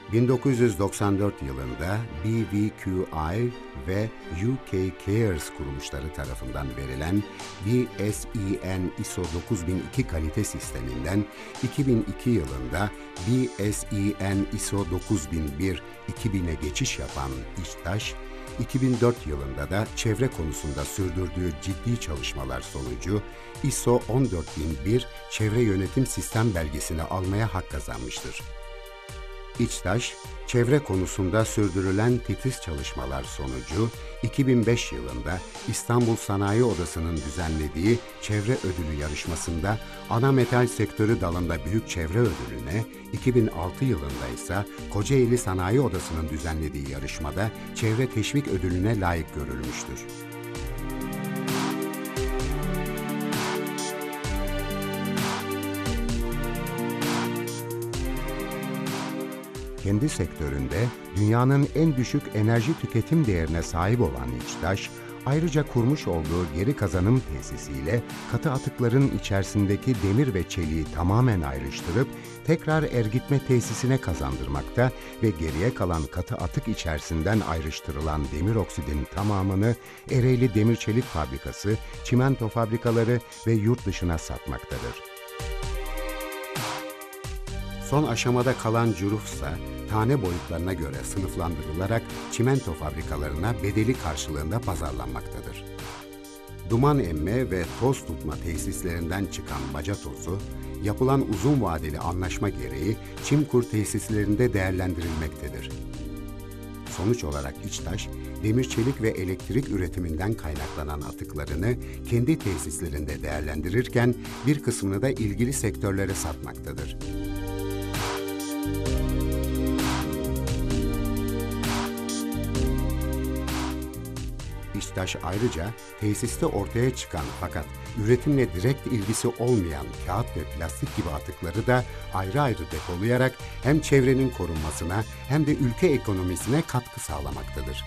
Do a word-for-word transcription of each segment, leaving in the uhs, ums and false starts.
bin dokuz yüz doksan dört yılında B V Q I ve U K Cares kuruluşları tarafından verilen B S E N I S O dokuz bin iki kalite sisteminden iki bin iki yılında B S E N I S O dokuz bin bir iki bin'e geçiş yapan İçtaş, iki bin dört yılında da çevre konusunda sürdürdüğü ciddi çalışmalar sonucu I S O on dört bin bir Çevre Yönetim Sistem belgesini almaya hak kazanmıştır. İçtaş, çevre konusunda sürdürülen titiz çalışmalar sonucu iki bin beş yılında İstanbul Sanayi Odası'nın düzenlediği çevre ödülü yarışmasında ana metal sektörü dalında büyük çevre ödülüne, iki bin altı yılında ise Kocaeli Sanayi Odası'nın düzenlediği yarışmada çevre teşvik ödülüne layık görülmüştür. Kendi sektöründe dünyanın en düşük enerji tüketim değerine sahip olan İçtaş, ayrıca kurmuş olduğu geri kazanım tesisiyle katı atıkların içerisindeki demir ve çeliği tamamen ayrıştırıp tekrar ergitme tesisine kazandırmakta ve geriye kalan katı atık içerisinden ayrıştırılan demir oksidinin tamamını Ereğli Demir Çelik Fabrikası, çimento fabrikaları ve yurt dışına satmaktadır. Son aşamada kalan cürufsa, tane boyutlarına göre sınıflandırılarak çimento fabrikalarına bedeli karşılığında pazarlanmaktadır. Duman emme ve toz tutma tesislerinden çıkan baca tozu, yapılan uzun vadeli anlaşma gereği Çimkur tesislerinde değerlendirilmektedir. Sonuç olarak İçtaş, demir çelik ve elektrik üretiminden kaynaklanan atıklarını kendi tesislerinde değerlendirirken bir kısmını da ilgili sektörlere satmaktadır. İçtaş ayrıca tesiste ortaya çıkan fakat üretimle direkt ilgisi olmayan kağıt ve plastik gibi atıkları da ayrı ayrı depolayarak hem çevrenin korunmasına hem de ülke ekonomisine katkı sağlamaktadır.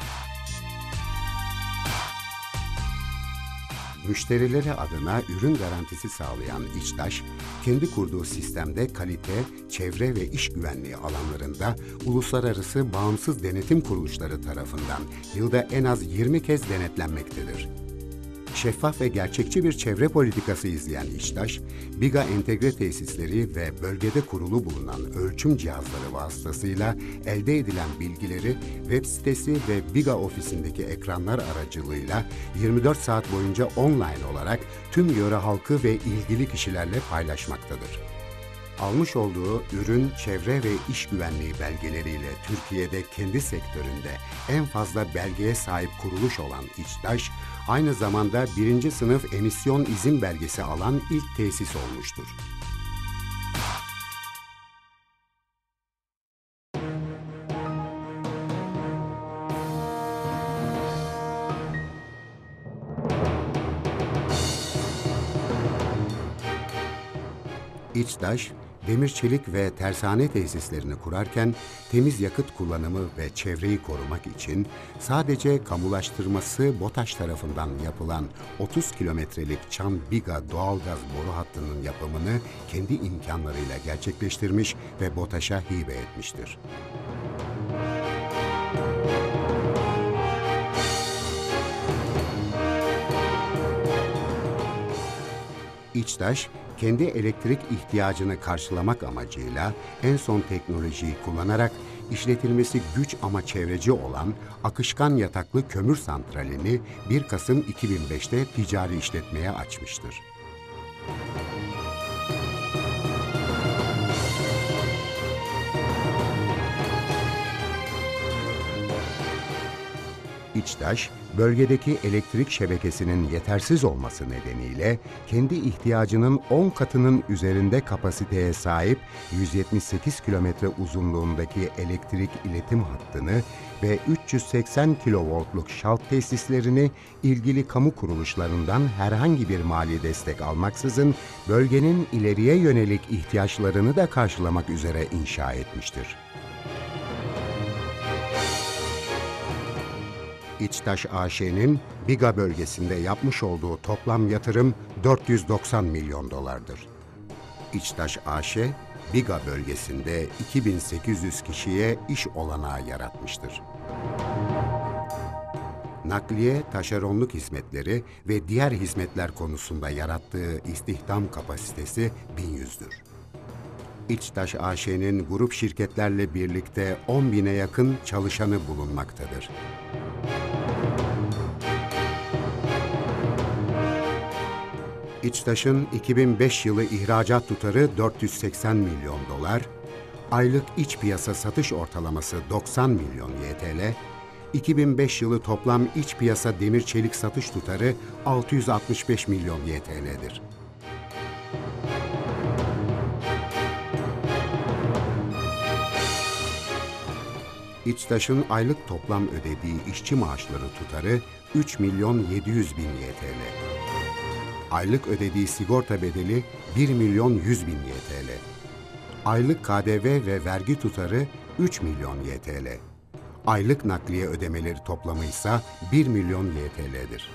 Müşterileri adına ürün garantisi sağlayan İçtaş, kendi kurduğu sistemde kalite, çevre ve iş güvenliği alanlarında uluslararası bağımsız denetim kuruluşları tarafından yılda en az yirmi kez denetlenmektedir. Şeffaf ve gerçekçi bir çevre politikası izleyen İçtaş, BİGA entegre tesisleri ve bölgede kurulu bulunan ölçüm cihazları vasıtasıyla elde edilen bilgileri web sitesi ve BİGA ofisindeki ekranlar aracılığıyla yirmi dört saat boyunca online olarak tüm yöre halkı ve ilgili kişilerle paylaşmaktadır. Almış olduğu ürün, çevre ve iş güvenliği belgeleriyle Türkiye'de kendi sektöründe en fazla belgeye sahip kuruluş olan İçtaş, aynı zamanda birinci sınıf emisyon izin belgesi alan ilk tesis olmuştur. İçtaş, demir çelik ve tersane tesislerini kurarken temiz yakıt kullanımı ve çevreyi korumak için sadece kamulaştırması BOTAŞ tarafından yapılan otuz kilometrelik Çam-Biga doğalgaz boru hattının yapımını kendi imkanlarıyla gerçekleştirmiş ve BOTAŞ'a hibe etmiştir. İçtaş, kendi elektrik ihtiyacını karşılamak amacıyla en son teknolojiyi kullanarak işletilmesi güç ama çevreci olan akışkan yataklı kömür santralini bir Kasım iki bin beş'te ticari işletmeye açmıştır. İçtaş, bölgedeki elektrik şebekesinin yetersiz olması nedeniyle kendi ihtiyacının on katının üzerinde kapasiteye sahip yüz yetmiş sekiz kilometre uzunluğundaki elektrik iletim hattını ve üç yüz seksen kilovoltluk şalt tesislerini ilgili kamu kuruluşlarından herhangi bir mali destek almaksızın bölgenin ileriye yönelik ihtiyaçlarını da karşılamak üzere inşa etmiştir. İçtaş A Ş'nin BİGA bölgesinde yapmış olduğu toplam yatırım dört yüz doksan milyon dolardır. İçtaş A Ş, Biga bölgesinde iki bin sekiz yüz kişiye iş olanağı yaratmıştır. Nakliye, taşeronluk hizmetleri ve diğer hizmetler konusunda yarattığı istihdam kapasitesi bin yüzdür. İçtaş A Ş'nin grup şirketlerle birlikte on bine yakın çalışanı bulunmaktadır. İçtaş'ın iki bin beş yılı ihracat tutarı dört yüz seksen milyon dolar, aylık iç piyasa satış ortalaması doksan milyon Y T L, iki bin beş yılı toplam iç piyasa demir çelik satış tutarı altı yüz altmış beş milyon Y T L'dir. İçtaş'ın aylık toplam ödediği işçi maaşları tutarı üç milyon yedi yüz bin Y T L. Aylık ödediği sigorta bedeli bir milyon yüz bin Y T L. Aylık K D V ve vergi tutarı üç milyon Y T L. Aylık nakliye ödemeleri toplamı ise bir milyon Y T L'dir.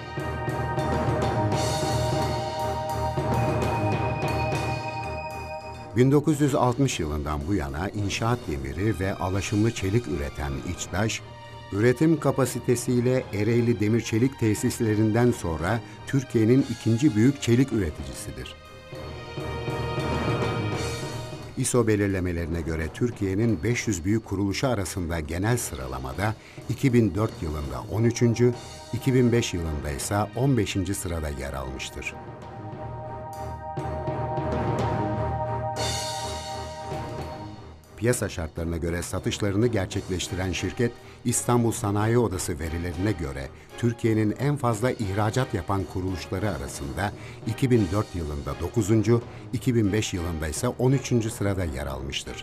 bin dokuz yüz altmış yılından bu yana inşaat demiri ve alaşımlı çelik üreten İçtaş, üretim kapasitesiyle Ereğli Demir Çelik tesislerinden sonra Türkiye'nin ikinci büyük çelik üreticisidir. İ S O belirlemelerine göre Türkiye'nin beş yüz büyük kuruluşu arasında genel sıralamada iki bin dört yılında on üçüncü, iki bin beş yılında ise on beşinci sırada yer almıştır. Piyasa şartlarına göre satışlarını gerçekleştiren şirket, İstanbul Sanayi Odası verilerine göre Türkiye'nin en fazla ihracat yapan kuruluşları arasında iki bin dört yılında dokuzuncu, iki bin beş yılında ise on üçüncü sırada yer almıştır.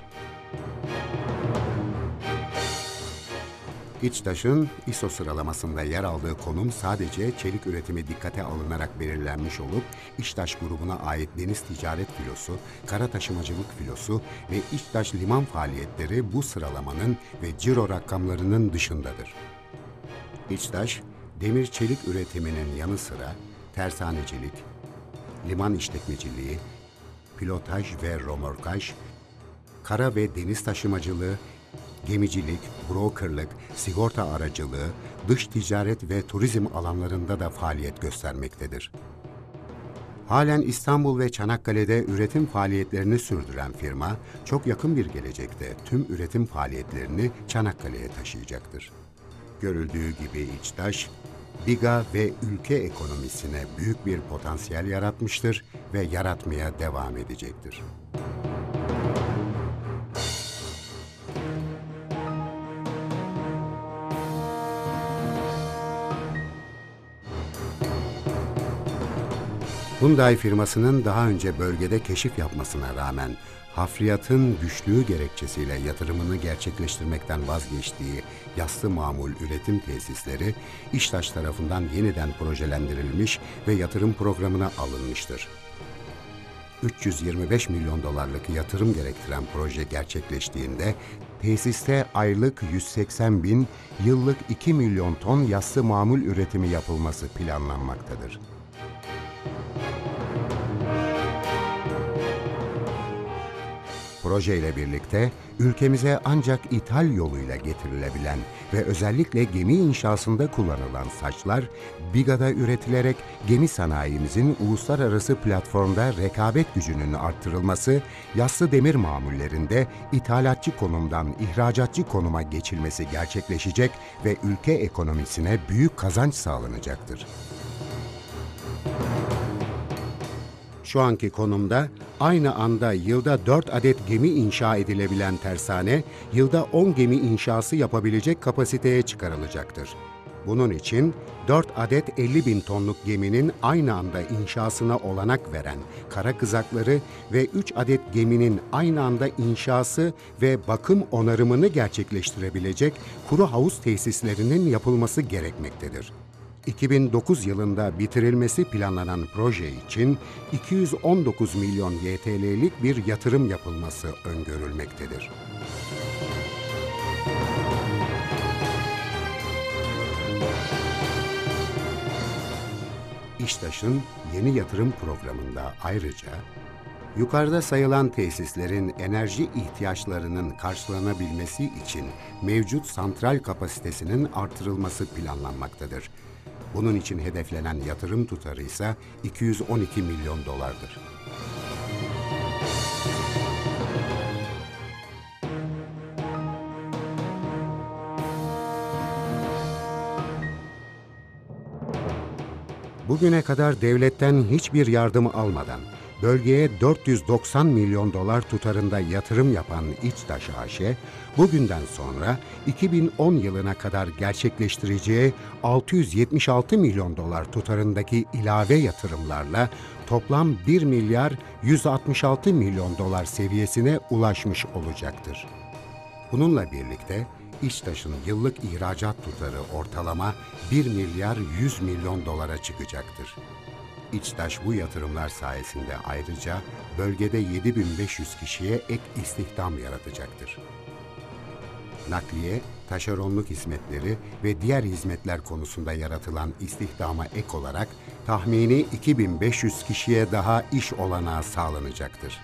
İçtaş'ın İ S O sıralamasında yer aldığı konum sadece çelik üretimi dikkate alınarak belirlenmiş olup, İçtaş grubuna ait deniz ticaret filosu, kara taşımacılık filosu ve İçtaş liman faaliyetleri bu sıralamanın ve ciro rakamlarının dışındadır. İçtaş, demir çelik üretiminin yanı sıra tersanecilik, liman işletmeciliği, pilotaj ve romorkaj, kara ve deniz taşımacılığı, gemicilik, brokerlık, sigorta aracılığı, dış ticaret ve turizm alanlarında da faaliyet göstermektedir. Halen İstanbul ve Çanakkale'de üretim faaliyetlerini sürdüren firma, çok yakın bir gelecekte tüm üretim faaliyetlerini Çanakkale'ye taşıyacaktır. Görüldüğü gibi İçtaş, Biga ve ülke ekonomisine büyük bir potansiyel yaratmıştır ve yaratmaya devam edecektir. Hyundai firmasının daha önce bölgede keşif yapmasına rağmen hafriyatın güçlüğü gerekçesiyle yatırımını gerçekleştirmekten vazgeçtiği yassı mamul üretim tesisleri İçtaş tarafından yeniden projelendirilmiş ve yatırım programına alınmıştır. üç yüz yirmi beş milyon dolarlık yatırım gerektiren proje gerçekleştiğinde tesiste aylık yüz seksen bin, yıllık iki milyon ton yassı mamul üretimi yapılması planlanmaktadır. Proje ile birlikte ülkemize ancak ithal yoluyla getirilebilen ve özellikle gemi inşasında kullanılan saçlar, Biga'da üretilerek gemi sanayimizin uluslararası platformda rekabet gücünün arttırılması, yassı demir mamullerinde ithalatçı konumdan ihracatçı konuma geçilmesi gerçekleşecek ve ülke ekonomisine büyük kazanç sağlanacaktır. Şu anki konumda aynı anda yılda dört adet gemi inşa edilebilen tersane, yılda on gemi inşası yapabilecek kapasiteye çıkarılacaktır. Bunun için dört adet elli bin tonluk geminin aynı anda inşasına olanak veren kara kızakları ve üç adet geminin aynı anda inşası ve bakım onarımını gerçekleştirebilecek kuru havuz tesislerinin yapılması gerekmektedir. iki bin dokuz yılında bitirilmesi planlanan proje için iki yüz on dokuz milyon Y T L'lik bir yatırım yapılması öngörülmektedir. İçtaş'ın yeni yatırım programında ayrıca Yukarıda sayılan tesislerin enerji ihtiyaçlarının karşılanabilmesi için mevcut santral kapasitesinin artırılması planlanmaktadır. Bunun için hedeflenen yatırım tutarı ise iki yüz on iki milyon dolardır. Bugüne kadar devletten hiçbir yardım almadan bölgeye dört yüz doksan milyon dolar tutarında yatırım yapan İçtaş A Ş, bugünden sonra iki bin on yılına kadar gerçekleştireceği altı yüz yetmiş altı milyon dolar tutarındaki ilave yatırımlarla toplam bir milyar yüz altmış altı milyon dolar seviyesine ulaşmış olacaktır. Bununla birlikte İçtaş'ın yıllık ihracat tutarı ortalama bir milyar yüz milyon dolara çıkacaktır. İçtaş bu yatırımlar sayesinde ayrıca bölgede yedi bin beş yüz kişiye ek istihdam yaratacaktır. Nakliye, taşeronluk hizmetleri ve diğer hizmetler konusunda yaratılan istihdama ek olarak tahmini iki bin beş yüz kişiye daha iş olanağı sağlanacaktır.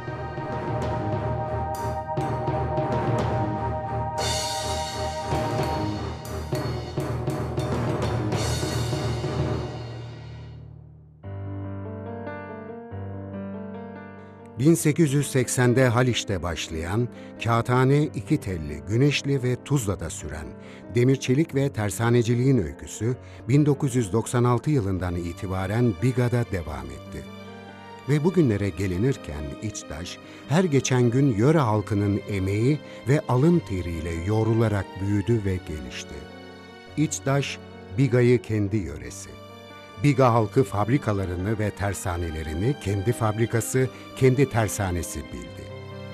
bin sekiz yüz seksende Haliç'te başlayan, kağıthane, iki telli, Güneşli ve Tuzla'da süren demir çelik ve tersaneciliğin öyküsü bin dokuz yüz doksan altı yılından itibaren Biga'da devam etti. Ve bugünlere gelinirken İçtaş, her geçen gün yöre halkının emeği ve alın teriyle yoğrularak büyüdü ve gelişti. İçtaş, Biga'yı kendi yöresi. Biga halkı fabrikalarını ve tersanelerini kendi fabrikası, kendi tersanesi bildi.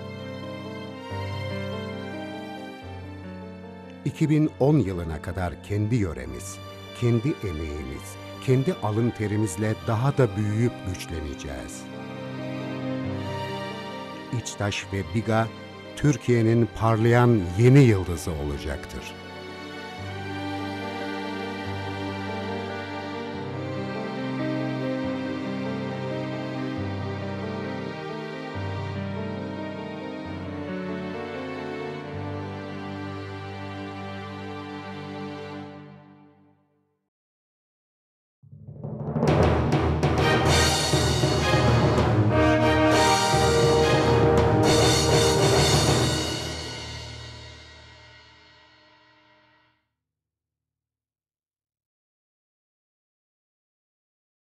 iki bin on yılına kadar kendi yöremiz, kendi emeğimiz, kendi alın terimizle daha da büyüyüp güçleneceğiz. İçtaş ve Biga, Türkiye'nin parlayan yeni yıldızı olacaktır.